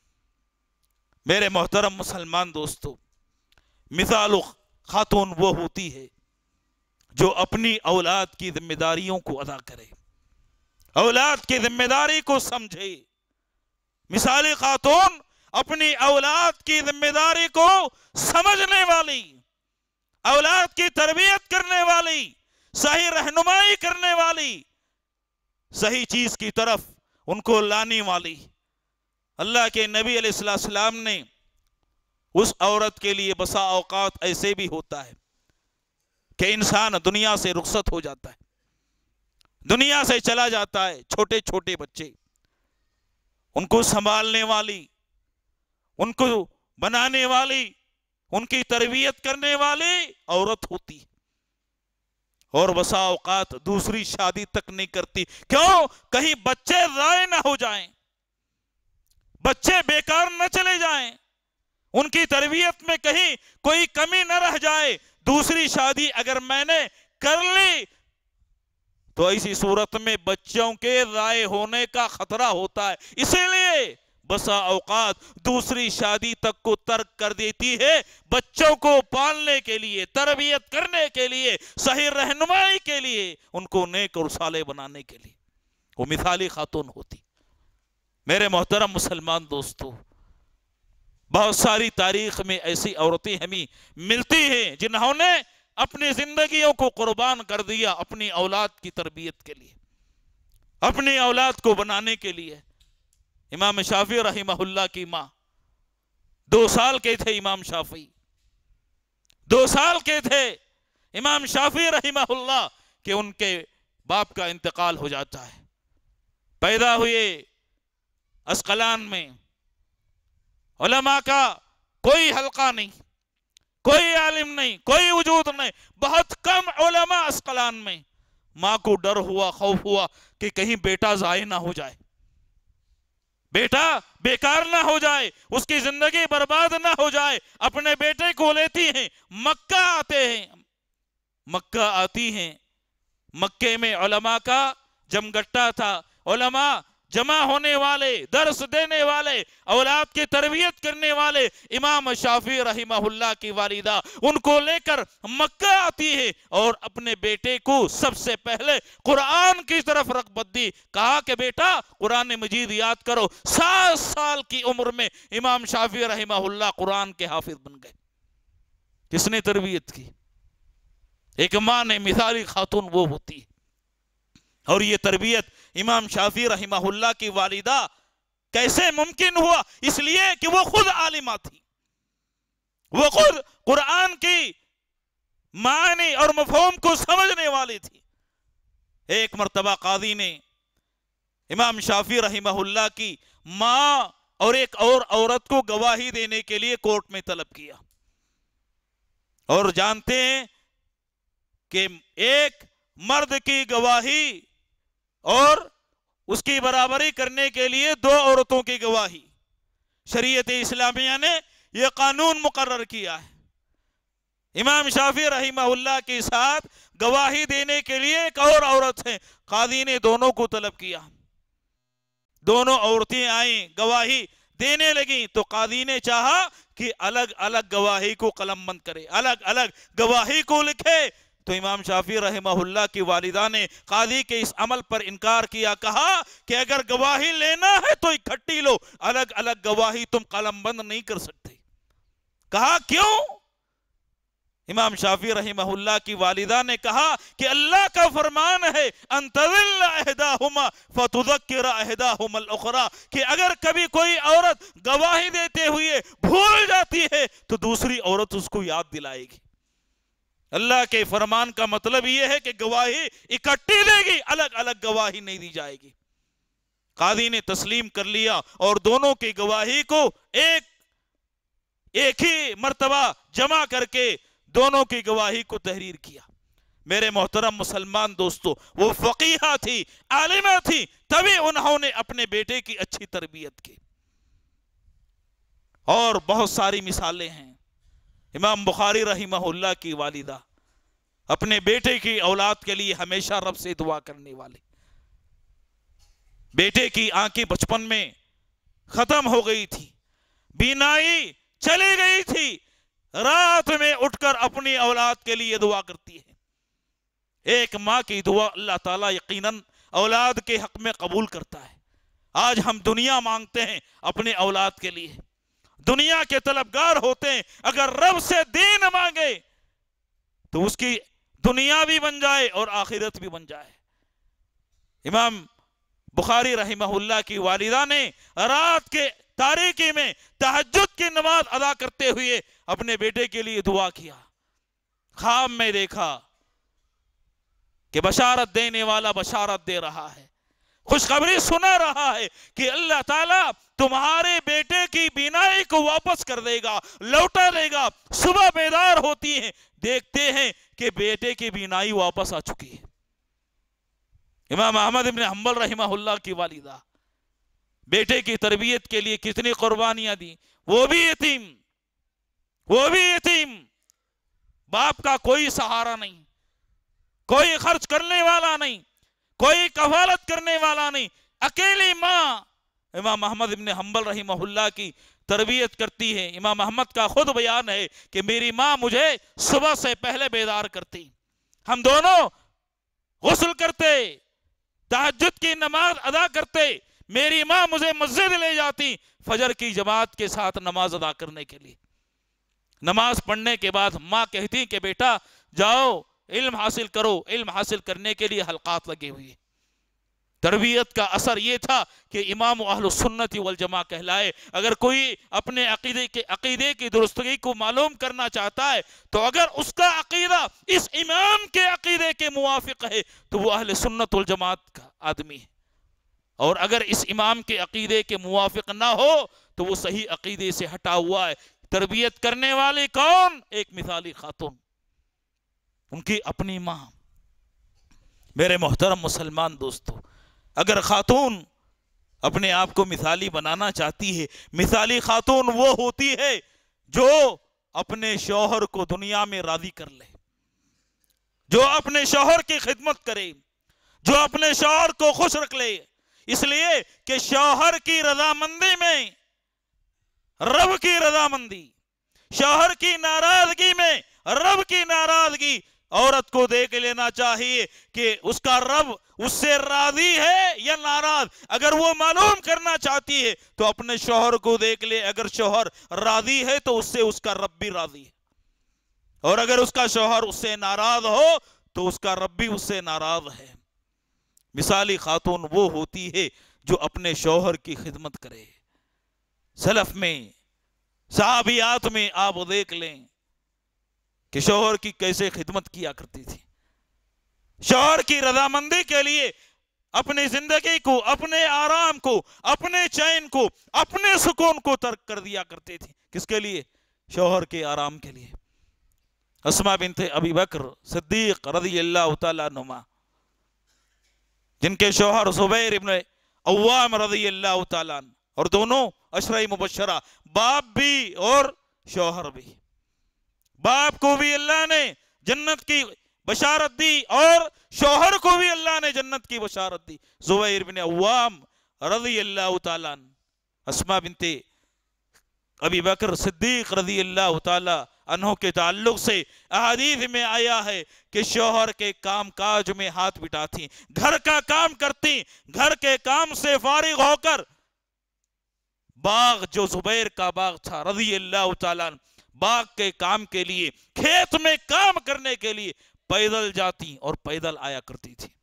ہے۔ میرے محترم مسلمان دوستو، مثال خاتون وہ ہوتی ہے جو اپنی اولاد کی ذمہ داریوں کو ادا کرے، اولاد کی ذمہ داری کو سمجھے۔ مثالی خاتون اپنی اولاد کی ذمہ داری کو سمجھنے والی، اولاد کی تربیت کرنے والی، صحیح رہنمائی کرنے والی، صحیح چیز کی طرف ان کو لانے والی۔ اللہ کے نبی علیہ السلام نے اس عورت کے لیے بسا اوقات ایسے بھی ہوتا ہے کہ انسان دنیا سے رخصت ہو جاتا ہے، دنیا سے چلا جاتا ہے، چھوٹے چھوٹے بچے، ان کو سنبھالنے والی، ان کو بنانے والی، ان کی تربیت کرنے والی عورت ہوتی ہے، اور بسا اوقات دوسری شادی تک نہیں کرتی۔ کیوں؟ کہیں بچے ضائع نہ ہو جائیں، بچے بیکار نہ چلے جائیں، ان کی تربیت میں کہیں کوئی کمی نہ رہ جائے۔ دوسری شادی اگر میں نے کر لی تو ایسی صورت میں بچوں کے ضائع ہونے کا خطرہ ہوتا ہے، اسی لیے بسا اوقات دوسری شادی تک کو ترک کر دیتی ہے، بچوں کو پالنے کے لیے، تربیت کرنے کے لیے، صحیح رہنمائی کے لیے، ان کو نیک اور صالح بنانے کے لیے۔ وہ مثالی خاتون ہوتی۔ میرے محترم مسلمان دوستو، بہت ساری تاریخ میں ایسی عورتیں ہمیں ملتی ہیں جنہوں نے اپنی زندگیوں کو قربان کر دیا اپنی اولاد کی تربیت کے لیے، اپنی اولاد کو بنانے کے لیے۔ امام شافعی رحمہ اللہ کی ماں، دو سال کے تھے امام شافعی، دو سال کے تھے امام شافعی رحمہ اللہ کہ ان کے باپ کا انتقال ہو جاتا ہے. پیدا ہوئے اسقلان میں، علماء کا کوئی حلقہ نہیں، کوئی عالم نہیں، کوئی وجود نہیں، بہت کم علماء اسقلان میں. ماں کو ڈر ہوا، خوف ہوا کہ کہیں بیٹا ضائع نہ ہو جائے، بیٹا بیکار نہ ہو جائے، اس کی زندگی برباد نہ ہو جائے. اپنے بیٹے کو لیتی ہیں، مکہ آتے ہیں. مکہ آتی ہیں، مکے میں علماء کا جمگٹا تھا. علماء جمع ہونے والے، درس دینے والے، اولاد کی تربیت کرنے والے. امام شافعی رحمہ اللہ کی والدہ ان کو لے کر مکہ آتی ہے اور اپنے بیٹے کو سب سے پہلے قرآن کی طرف رغبت دی. کہا کہ بیٹا قرآن مجید یاد کرو. سات سال کی عمر میں امام شافعی رحمہ اللہ قرآن کے حافظ بن گئے. کس نے تربیت کی؟ ایک ماں نے، مثالی خاتون وہ ہوتی ہے. اور یہ تربیت امام شافعی رحمہ اللہ کی والدہ کیسے ممکن ہوا؟ اس لیے کہ وہ خود عالمہ تھی، وہ خود قرآن کی معنی اور مفہوم کو سمجھنے والی تھی. ایک مرتبہ قاضی نے امام شافعی رحمہ اللہ کی ماں اور ایک اور عورت کو گواہی دینے کے لیے کورٹ میں طلب کیا. اور جانتے ہیں کہ ایک مرد کی گواہی اور اس کی برابری کرنے کے لیے دو عورتوں کی گواہی، شریعت اسلامیہ نے یہ قانون مقرر کیا ہے. امام شافعی رحمہ اللہ کے ساتھ گواہی دینے کے لیے ایک اور عورت ہے. قاضی نے دونوں کو طلب کیا. دونوں عورتیں آئیں، گواہی دینے لگیں. تو قاضی نے چاہا کہ الگ الگ گواہی کو قلم بند کرے، الگ الگ گواہی کو لکھے. تو امام شافعی رحمہ اللہ کی والدہ نے قاضی کے اس عمل پر انکار کیا. کہا کہ اگر گواہی لینا ہے تو اکٹھی لو، الگ الگ گواہی تم قلم بند نہیں کر سکتے. کہا کیوں؟ امام شافعی رحمہ اللہ کی والدہ نے کہا کہ اللہ کا فرمان ہے ان تضل احداہما فتذکر احداہما الاخری، کہ اگر کبھی کوئی عورت گواہی دیتے ہوئے بھول جاتی ہے تو دوسری عورت اس کو یاد دلائے گی. اللہ کے فرمان کا مطلب یہ ہے کہ گواہی اکٹھی دے گی، الگ الگ گواہی نہیں دی جائے گی. قاضی نے تسلیم کر لیا اور دونوں کی گواہی کو ایک ایک ہی مرتبہ جمع کر کے دونوں کی گواہی کو تحریر کیا. میرے محترم مسلمان دوستو، وہ فقیہہ تھی، عالمہ تھی، تبھی انہوں نے اپنے بیٹے کی اچھی تربیت کی. اور بہت ساری مثالیں ہیں. امام بخاری رحمہ اللہ کی والدہ اپنے بیٹے کی اولاد کے لیے ہمیشہ رب سے دعا کرنے والے. بیٹے کی آنکھیں بچپن میں ختم ہو گئی تھی، بینائی چلی گئی تھی، رات میں اٹھ کر اپنی اولاد کے لیے دعا کرتی ہے. ایک ماں کی دعا اللہ تعالیٰ یقیناً اولاد کے حق میں قبول کرتا ہے. آج ہم دنیا مانگتے ہیں اپنے اولاد کے لیے، دنیا کے طلبگار ہوتے ہیں. اگر رب سے دین مانگے تو اس کی دنیا بھی بن جائے اور آخرت بھی بن جائے. امام بخاری رحمہ اللہ کی والدہ نے رات کے تاریکی میں تہجد کی نماز ادا کرتے ہوئے اپنے بیٹے کے لیے دعا کیا. خواب میں دیکھا کہ بشارت دینے والا بشارت دے رہا ہے، خوشخبری سنا رہا ہے کہ اللہ تعالیٰ تمہارے بیٹے کی بینائی کو واپس کر دے گا، لوٹا دے گا. صبح بیدار ہوتی ہیں، دیکھتے ہیں کہ بیٹے کی بینائی واپس آ چکی ہے. امام احمد بن حنبل رحمہ اللہ کی والدہ بیٹے کی تربیت کے لیے کتنی قربانیاں دی. وہ بھی یتیم، وہ بھی یتیم، باپ کا کوئی سہارا نہیں، کوئی خرچ کرنے والا نہیں، کوئی کفالت کرنے والا نہیں، اکیلی ماں امام احمد بن حنبل رحمہ اللہ کی تربیت کرتی ہے. امام احمد کا خود بیان ہے کہ میری ماں مجھے صبح سے پہلے بیدار کرتی، ہم دونوں غسل کرتے، تہجد کی نماز ادا کرتے، میری ماں مجھے مسجد لے جاتی فجر کی جماعت کے ساتھ نماز ادا کرنے کے لیے. نماز پڑھنے کے بعد ماں کہتی کہ بیٹا جاؤ علم حاصل کرو. علم حاصل کرنے کے لیے حلقات لگے ہوئے. تربیت کا اثر یہ تھا کہ امام اہل سنت والجماع کہلائے۔ اگر کوئی اپنے عقیدے کے عقیدے کی درستگی کو معلوم کرنا چاہتا ہے تو اگر اس کا عقیدہ اس امام کے عقیدے کے موافق ہے تو وہ اہل سنت والجماعت کا آدمی ہے، اور اگر اس امام کے عقیدے کے موافق نہ ہو تو وہ صحیح عقیدے سے ہٹا ہوا ہے۔ تربیت کرنے والی کون؟ ایک مثالی خاتون، ان کی اپنی ماں۔ میرے محترم مسلمان دوستو، اگر خاتون اپنے آپ کو مثالی بنانا چاہتی ہے، مثالی خاتون وہ ہوتی ہے جو اپنے شوہر کو دنیا میں راضی کر لے، جو اپنے شوہر کی خدمت کرے، جو اپنے شوہر کو خوش رکھ لے، اس لیے کہ شوہر کی رضامندی میں رب کی رضامندی، شوہر کی ناراضگی میں رب کی ناراضگی۔ عورت کو دیکھ لینا چاہیے کہ اس کا رب اس سے راضی ہے یا ناراض۔ اگر وہ معلوم کرنا چاہتی ہے تو اپنے شوہر کو دیکھ لے، اگر شوہر راضی ہے تو اس سے اس کا رب بھی راضی ہے، اور اگر اس کا شوہر اس سے ناراض ہو تو اس کا رب بھی اس سے ناراض ہے۔ مثالی خاتون وہ ہوتی ہے جو اپنے شوہر کی خدمت کرے۔ سلف میں، صحابیات میں آپ دیکھ لیں کہ شوہر کی کیسے خدمت کیا کرتی تھی، شوہر کی رضامندی کے لیے اپنی زندگی کو، اپنے آرام کو، اپنے چین کو، اپنے سکون کو ترک کر دیا کرتی تھی۔ کس کے لیے؟ شوہر کے آرام کے لیے۔ اسماء بنت ابی بکر صدیق رضی اللہ تعالیٰ عنہما، جن کے شوہر زبیر ابن عوام رضی اللہ تعالیٰ عنہ، اور دونوں عشرہ مبشرہ، باپ بھی اور شوہر بھی۔ باپ کو بھی اللہ نے جنت کی بشارت دی اور شوہر کو بھی اللہ نے جنت کی بشارت دی۔ زبیر بن عوام رضی اللہ تعالیٰ عنہ، اسماء بنت ابی بکر صدیق رضی اللہ تعالیٰ عنہ کے تعلق سے احادیث میں آیا ہے کہ شوہر کے کام کاج میں ہاتھ بٹاتی، گھر کا کام کرتی، گھر کے کام سے فارغ ہو کر باغ جو زبیر کا باغ تھا رضی اللہ تعالیٰ عنہ، باغ کے کام کے لیے، کھیت میں کام کرنے کے لیے پیدل جاتی اور پیدل آیا کرتی تھی۔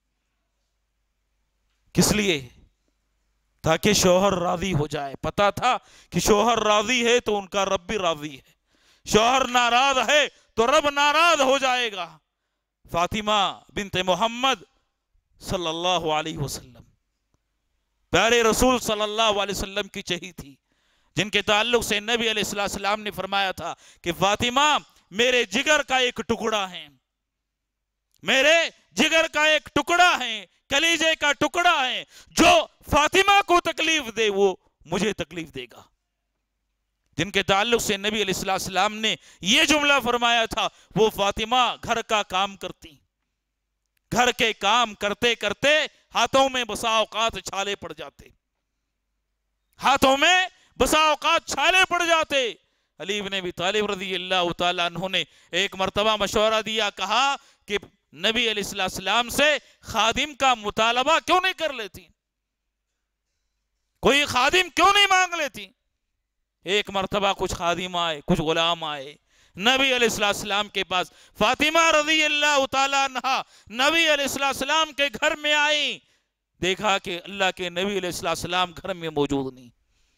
کس لیے؟ تاکہ شوہر راضی ہو جائے۔ پتا تھا کہ شوہر راضی ہے تو ان کا رب بھی راضی ہے، شوہر ناراض ہے تو رب ناراض ہو جائے گا۔ فاطمہ بنت محمد صلی اللہ علیہ وسلم، پیارے رسول صلی اللہ علیہ وسلم کی چہی تھی، جن کے تعلق سے نبی علیہ السلام نے فرمایا تھا کہ فاطمہ میرے جگر کا ایک ٹکڑا ہے، میرے جگر کا ایک ٹکڑا ہے، کلیجے کا ٹکڑا ہے، جو فاطمہ کو تکلیف دے وہ مجھے تکلیف دے گا۔ جن کے تعلق سے نبی علیہ السلام نے یہ جملہ فرمایا تھا، وہ فاطمہ گھر کا کام کرتی، گھر کے کام کرتے کرتے ہاتھوں میں بسا اوقات چھالے پڑ جاتے، ہاتھوں میں بسا اوقات چھالے پڑ جاتے۔ علی بن ابی طالب رضی اللہ تعالیٰ عنہ نے ایک مرتبہ مشورہ دیا، کہا کہ نبی علیہ السلام سے خادم کا مطالبہ کیوں نہیں کر لیتی، کوئی خادم کیوں نہیں مانگ لیتی؟ ایک مرتبہ کچھ خادم آئے، کچھ غلام آئے نبی علیہ السلام کے پاس۔ فاطمہ رضی اللہ تعالیٰ عنہ نبی علیہ السلام کے گھر میں آئی، دیکھا کہ اللہ کے نبی علیہ السلام گھر میں موجود نہیں،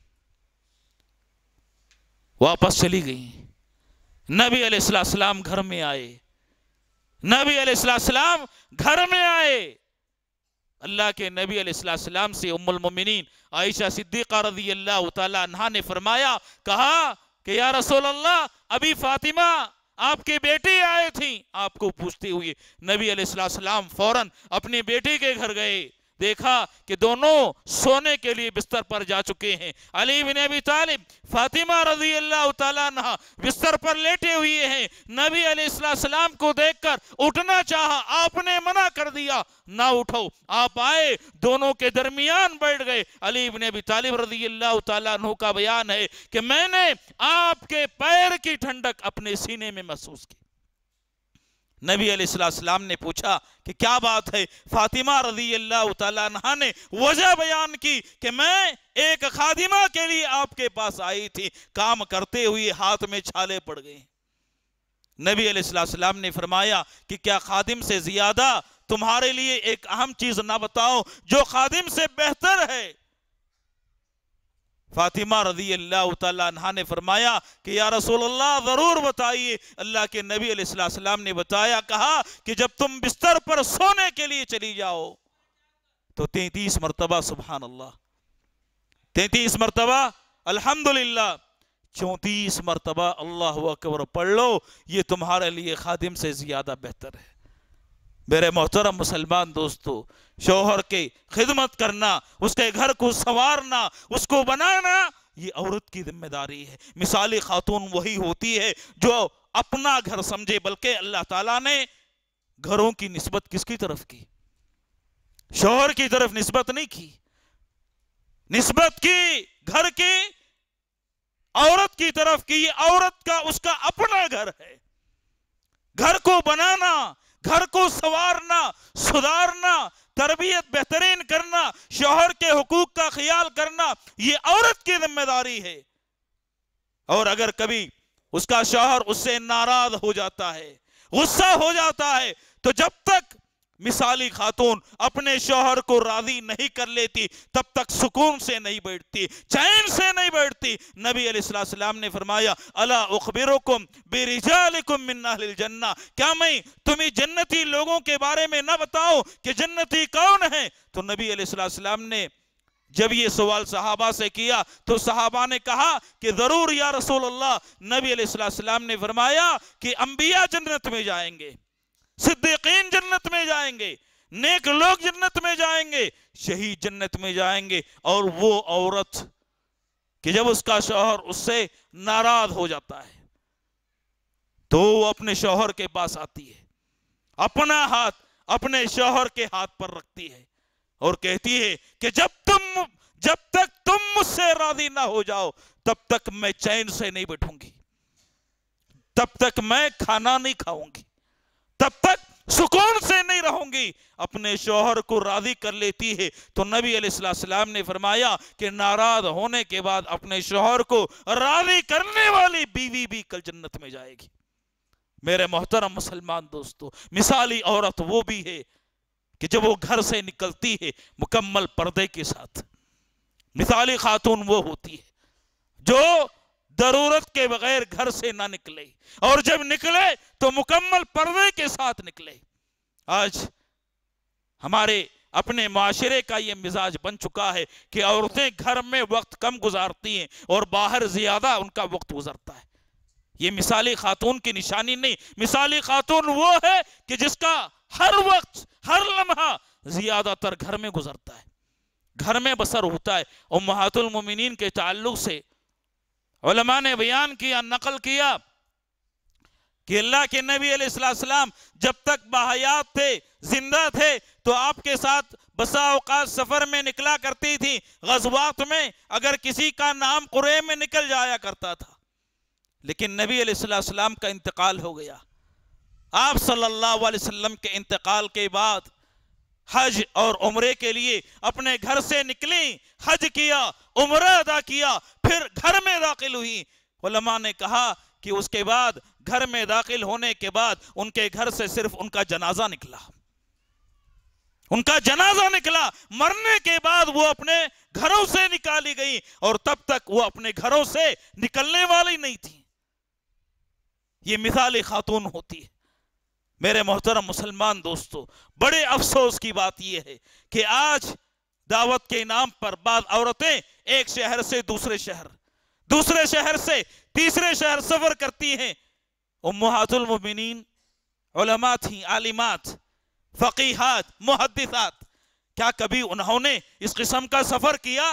واپس چلی گئی۔ نبی علیہ السلام گھر میں آئے، نبی علیہ السلام گھر میں آئے، اللہ کے نبی علیہ السلام سے ام المومنین عائشہ صدیقہ رضی اللہ تعالیٰ عنہا نے فرمایا، کہا کہ یا رسول اللہ ابھی فاطمہ آپ کی بیٹی آئے تھیں، آپ کو پوچھتے ہوئے۔ نبی علیہ السلام فوراً اپنی بیٹی کے گھر گئے، دیکھا کہ دونوں سونے کے لیے بستر پر جا چکے ہیں۔ علی بن ابی طالب، فاطمہ رضی اللہ تعالیٰ عنہ بستر پر لیٹے ہوئے ہیں۔ نبی علیہ السلام کو دیکھ کر اٹھنا چاہا، آپ نے منع کر دیا، نہ اٹھو۔ آپ آئے، دونوں کے درمیان بیٹھ گئے۔ علی بن ابی طالب رضی اللہ تعالیٰ عنہ کا بیان ہے کہ میں نے آپ کے پیر کی ٹھنڈک اپنے سینے میں محسوس کی۔ نبی علیہ السلام نے پوچھا کہ کیا بات ہے؟ فاطمہ رضی اللہ تعالیٰ عنہ نے وجہ بیان کی کہ میں ایک خادمہ کے لیے آپ کے پاس آئی تھی، کام کرتے ہوئے ہاتھ میں چھالے پڑ گئے۔ نبی علیہ السلام نے فرمایا کہ کیا خادم سے زیادہ تمہارے لیے ایک اہم چیز نہ بتاؤ جو خادم سے بہتر ہے؟ فاطمہ رضی اللہ تعالیٰ عنہا نے فرمایا کہ یا رسول اللہ ضرور بتائیے۔ اللہ کے نبی علیہ السلام نے بتایا، کہا کہ جب تم بستر پر سونے کے لیے چلی جاؤ تو تینتیس مرتبہ سبحان اللہ، تینتیس مرتبہ الحمدللہ، چونتیس مرتبہ اللہ اکبر پڑھ لو، یہ تمہارے لیے خادم سے زیادہ بہتر ہے۔ میرے محترم مسلمان دوستو، شوہر کی خدمت کرنا، اس کے گھر کو سنوارنا، اس کو بنانا، یہ عورت کی ذمہ داری ہے۔ مثالی خاتون وہی ہوتی ہے جو اپنا گھر سمجھے، بلکہ اللہ تعالیٰ نے گھروں کی نسبت کس کی طرف کی؟ شوہر کی طرف نسبت نہیں کی، نسبت کی گھر کی عورت کی طرف کی۔ یہ عورت کا اس کا اپنا گھر ہے۔ گھر کو بنانا، گھر کو سنوارنا، سدھارنا، تربیت بہترین کرنا، شوہر کے حقوق کا خیال کرنا، یہ عورت کی ذمہ داری ہے۔ اور اگر کبھی اس کا شوہر اس سے ناراض ہو جاتا ہے، غصہ ہو جاتا ہے، تو جب تک مثالی خاتون اپنے شوہر کو راضی نہیں کر لیتی تب تک سکون سے نہیں بیٹھتی، چین سے نہیں بیٹھتی۔ نبی علیہ السلام نے فرمایا، الا اخبرکم برجالکم من اہل الجنہ، کیا میں تمہیں جنتی لوگوں کے بارے میں نہ بتاؤں کہ جنتی کون ہیں؟ تو نبی علیہ السلام نے جب یہ سوال صحابہ سے کیا تو صحابہ نے کہا کہ ضرور یا رسول اللہ۔ نبی علیہ السلام نے فرمایا کہ انبیاء جنت میں جائیں گے، صدیقین جنت میں جائیں گے، نیک لوگ جنت میں جائیں گے، شہید جنت میں جائیں گے، اور وہ عورت کہ جب اس کا شوہر اس سے ناراض ہو جاتا ہے تو وہ اپنے شوہر کے پاس آتی ہے، اپنا ہاتھ اپنے شوہر کے ہاتھ پر رکھتی ہے اور کہتی ہے کہ جب تم جب تک تم مجھ سے راضی نہ ہو جاؤ تب تک میں چین سے نہیں بیٹھوں گی، تب تک میں کھانا نہیں کھاؤں گی، تب تک سکون سے نہیں رہوں گی۔ اپنے شوہر کو راضی کر لیتی ہے۔ تو نبی علیہ السلام نے فرمایا کہ ناراض ہونے کے بعد اپنے شوہر کو راضی کرنے والی بیوی بھی کل جنت میں جائے گی۔ میرے محترم مسلمان دوستو، مثالی عورت وہ بھی ہے کہ جب وہ گھر سے نکلتی ہے مکمل پردے کے ساتھ۔ مثالی خاتون وہ ہوتی ہے جو ضرورت کے بغیر گھر سے نہ نکلے، اور جب نکلے تو مکمل پردے کے ساتھ نکلے۔ آج ہمارے اپنے معاشرے کا یہ مزاج بن چکا ہے کہ عورتیں گھر میں وقت کم گزارتی ہیں اور باہر زیادہ ان کا وقت گزرتا ہے۔ یہ مثالی خاتون کی نشانی نہیں، مثالی خاتون وہ ہے کہ جس کا ہر وقت ہر لمحہ زیادہ تر گھر میں گزرتا ہے، گھر میں بسر ہوتا ہے۔ امہات المومنین کے تعلق سے علماء نے بیان کیا، نقل کیا کہ اللہ کے نبی علیہ السلام جب تک باحیات تھے، زندہ تھے، تو آپ کے ساتھ بسا اوقات سفر میں نکلا کرتی تھی، غزوات میں اگر کسی کا نام قرے میں نکل جایا کرتا تھا۔ لیکن نبی علیہ السلام کا انتقال ہو گیا۔ آپ صلی اللہ علیہ وسلم کے انتقال کے بعد حج اور عمرے کے لیے اپنے گھر سے نکلی، حج کیا، عمرہ ادا کیا، پھر گھر میں داخل ہوئی۔ علماء نے کہا کہ اس کے بعد گھر میں داخل ہونے کے بعد ان کے گھر سے صرف ان کا جنازہ نکلا، ان کا جنازہ نکلا، مرنے کے بعد وہ اپنے گھروں سے نکالی گئی، اور تب تک وہ اپنے گھروں سے نکلنے والی نہیں تھی۔ یہ مثالی خاتون ہوتی ہے۔ میرے محترم مسلمان دوستو، بڑے افسوس کی بات یہ ہے کہ آج دعوت کے نام پر بعض عورتیں ایک شہر سے دوسرے شہر، دوسرے شہر سے تیسرے شہر سفر کرتی ہیں۔ امہات المومنین علماء تھیں، عالمات، فقیہات، محدثات، کیا کبھی انہوں نے اس قسم کا سفر کیا؟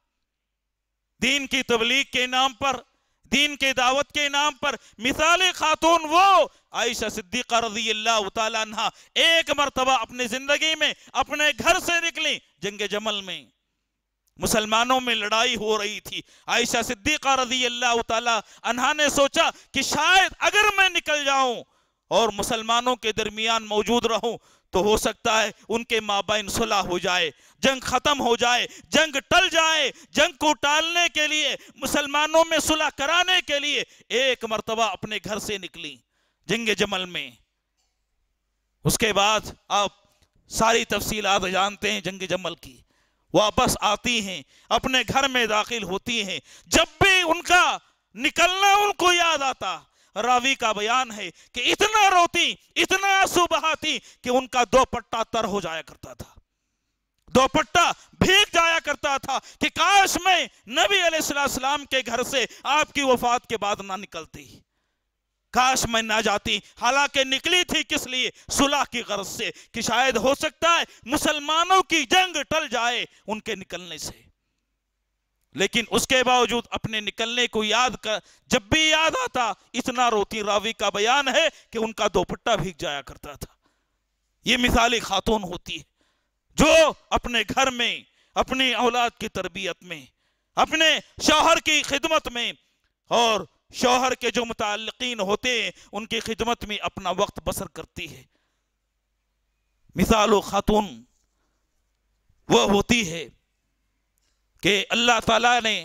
دین کی تبلیغ کے نام پر، دین کے دعوت کے نام پر مثالی خاتون وہ عائشہ صدیقہ رضی اللہ تعالیٰ عنہ ایک مرتبہ اپنی زندگی میں اپنے گھر سے نکلی۔ جنگ جمل میں مسلمانوں میں لڑائی ہو رہی تھی۔ عائشہ صدیقہ رضی اللہ تعالیٰ عنہ نے سوچا کہ شاید اگر میں نکل جاؤں اور مسلمانوں کے درمیان موجود رہوں تو ہو سکتا ہے ان کے مابین صلح ہو جائے، جنگ ختم ہو جائے، جنگ ٹل جائے۔ جنگ کو ٹالنے کے لیے، مسلمانوں میں صلح کرانے کے لیے ایک مرتبہ اپنے گھر سے نکلی جنگ جمل میں۔ اس کے بعد آپ ساری تفصیلات جانتے ہیں جنگ جمل کی. واپس آتی ہیں, اپنے گھر میں داخل ہوتی ہیں. جب بھی ان کا نکلنا ان کو یاد آتا, راوی کا بیان ہے کہ اتنا روتی, اتنا آنسو بہاتی کہ ان کا دوپٹہ تر ہو جایا کرتا تھا, دوپٹہ بھیگ جایا کرتا تھا کہ کاش میں نبی علیہ السلام کے گھر سے آپ کی وفات کے بعد نہ نکلتی, کاش میں نہ جاتی. حالانکہ نکلی تھی کس لیے؟ صلح کی غرض سے, کہ شاید ہو سکتا ہے مسلمانوں کی جنگ ٹل جائے ان کے نکلنے سے. لیکن اس کے باوجود اپنے نکلنے کو یاد کر, جب بھی یاد آتا اتنا روتی. راوی کا بیان ہے کہ ان کا دوپٹہ بھیگ جایا کرتا تھا. یہ مثالی خاتون ہوتی ہے جو اپنے گھر میں, اپنی اولاد کی تربیت میں, اپنے شوہر کی خدمت میں اور شوہر کے جو متعلقین ہوتے ہیں ان کی خدمت میں اپنا وقت بسر کرتی ہے. مثال و خاتون وہ ہوتی ہے کہ اللہ تعالیٰ نے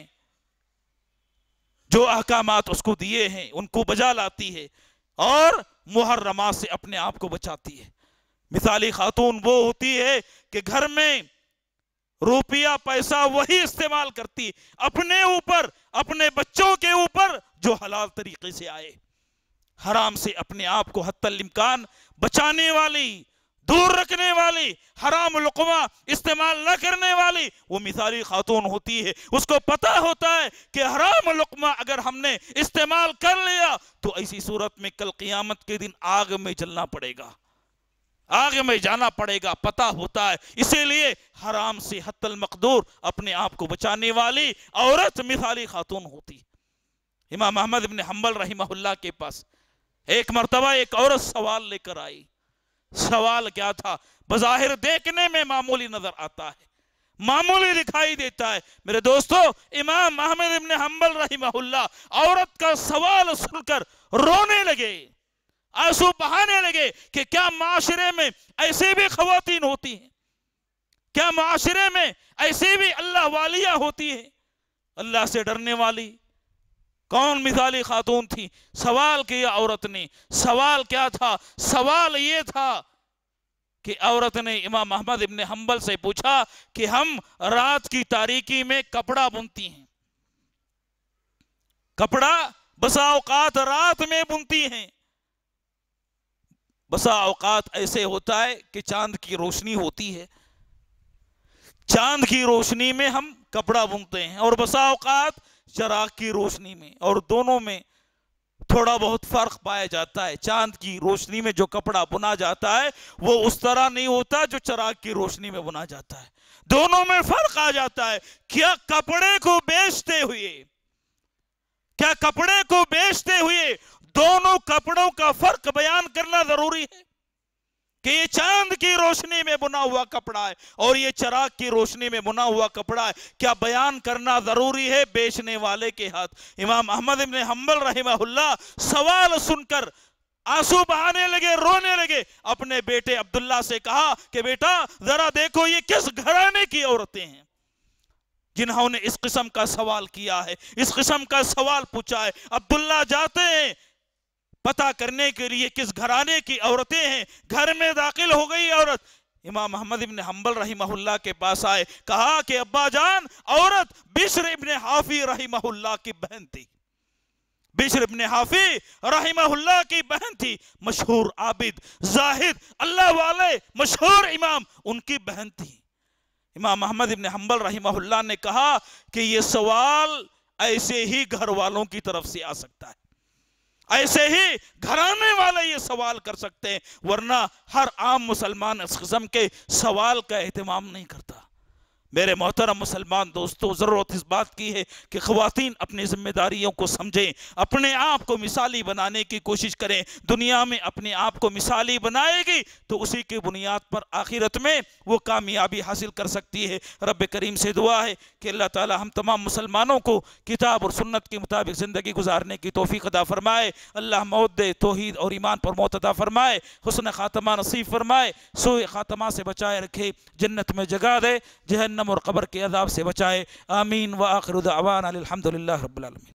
جو احکامات اس کو دیے ہیں ان کو بجا لاتی ہے اور محرمات سے اپنے آپ کو بچاتی ہے. مثالی خاتون وہ ہوتی ہے کہ گھر میں روپیہ پیسہ وہی استعمال کرتی اپنے اوپر, اپنے بچوں کے اوپر جو حلال طریقے سے آئے, حرام سے اپنے آپ کو حتی الامکان بچانے والی, دور رکھنے والی, حرام لقمہ استعمال نہ کرنے والی وہ مثالی خاتون ہوتی ہے. اس کو پتہ ہوتا ہے کہ حرام لقمہ اگر ہم نے استعمال کر لیا تو ایسی صورت میں کل قیامت کے دن آگ میں جلنا پڑے گا, آگ میں جانا پڑے گا, پتہ ہوتا ہے. اسی لیے حرام سے حتی المقدور اپنے آپ کو بچانے والی عورت مثالی خاتون ہوتی. امام احمد بن حنبل رحمہ اللہ کے پاس ایک مرتبہ ایک عورت سوال لے کر آئی. سوال کیا تھا؟ بظاہر دیکھنے میں معمولی نظر آتا ہے, معمولی دکھائی دیتا ہے. میرے دوستو, امام احمد بن حنبل رحمہ اللہ عورت کا سوال سن کر رونے لگے, آنسو بہانے لگے کہ کیا معاشرے میں ایسے بھی خواتین ہوتی ہیں, کیا معاشرے میں ایسے بھی اللہ والیاں ہوتی ہیں, اللہ سے ڈرنے والی. کون مثالی خاتون تھی؟ سوال کیا عورت نے. سوال کیا تھا؟ سوال یہ تھا کہ عورت نے امام احمد بن حنبل سے پوچھا کہ ہم رات کی تاریکی میں کپڑا بنتی ہیں, کپڑا بسا اوقات رات میں بنتی ہیں, بسا اوقات ایسے ہوتا ہے کہ چاند کی روشنی ہوتی ہے, چاند کی روشنی میں ہم کپڑا بنتے ہیں, اور بسا اوقات چراغ کی روشنی میں, اور دونوں میں تھوڑا بہت فرق پایا جاتا ہے. چاند کی روشنی میں جو کپڑا بنا جاتا ہے وہ اس طرح نہیں ہوتا جو چراغ کی روشنی میں بنا جاتا ہے, دونوں میں فرق آ جاتا ہے. کیا کپڑے کو بیچتے ہوئے کیا کپڑے کو بیچتے ہوئے دونوں کپڑوں کا فرق بیان کرنا ضروری ہے کہ یہ چاند کی روشنی میں بنا ہوا کپڑا ہے اور یہ چراغ کی روشنی میں بنا ہوا کپڑا ہے؟ کیا بیان کرنا ضروری ہے بیچنے والے کے ہاتھ؟ امام احمد بن حنبل رحمہ اللہ سوال سن کر آنسو بہانے لگے, رونے لگے. اپنے بیٹے عبداللہ سے کہا کہ بیٹا ذرا دیکھو یہ کس گھرانے کی عورتیں ہیں جنہوں نے اس قسم کا سوال کیا ہے, اس قسم کا سوال پوچھا ہے. عبداللہ جاتے ہیں پتہ کرنے کے لیے کس گھرانے کی عورتیں ہیں. گھر میں داخل ہو گئی عورت, امام محمد ابن حنبل رحمہ اللہ کے پاس آئے, کہا کہ ابا جان عورت بشر ابن حافی رحمہ اللہ کی بہن تھی, بشر ابن حافی رحمہ اللہ کی بہن تھی, مشہور عابد زاہد اللہ والے مشہور امام, ان کی بہن تھی. امام محمد ابن حنبل رحمہ اللہ نے کہا کہ یہ سوال ایسے ہی گھر والوں کی طرف سے آ سکتا ہے, ایسے ہی گھرانے والے یہ سوال کر سکتے ہیں, ورنہ ہر عام مسلمان اس قسم کے سوال کا اہتمام نہیں کرتا. میرے محترم مسلمان دوستو, ضرورت اس بات کی ہے کہ خواتین اپنی ذمہ داریوں کو سمجھیں, اپنے آپ کو مثالی بنانے کی کوشش کریں. دنیا میں اپنے آپ کو مثالی بنائے گی تو اسی کی بنیاد پر آخرت میں وہ کامیابی حاصل کر سکتی ہے. رب کریم سے دعا ہے کہ اللہ تعالی ہم تمام مسلمانوں کو کتاب اور سنت کے مطابق زندگی گزارنے کی توفیق عطا فرمائے. اللہ موت دے, توحید اور ایمان پر موت عطا فرمائے, حسن خاتمہ نصیب فرمائے, سوء خاتمہ سے بچائے رکھے, جنت میں جگہ دے, جہنم اور قبر کے عذاب سے بچائے. آمین. وآخر دعوانا الحمدللہ رب العالمین.